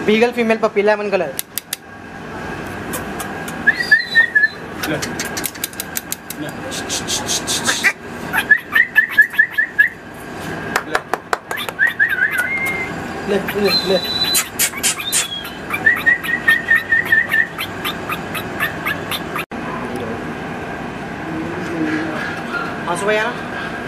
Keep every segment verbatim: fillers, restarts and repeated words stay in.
Beagle female puppy, lemon colour. ले ले ले ले आंसू भैया ना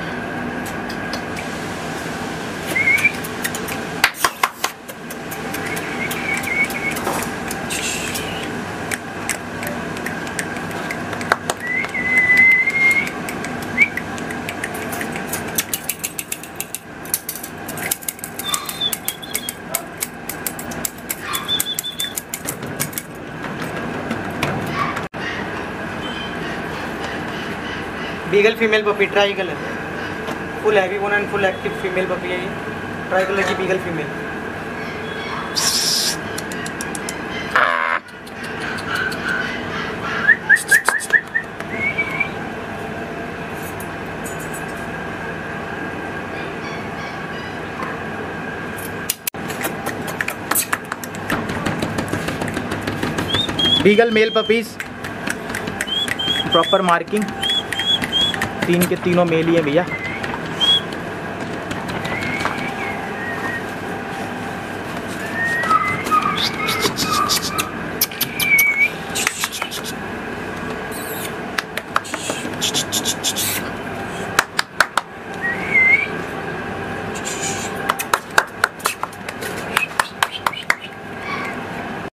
beagle female puppy, tri colour, full heavy bone and full active female puppy है ये। ट्राई कलर की beagle female. Beagle male puppies, proper marking, तीन के तीनों मेल ही हैं भैया।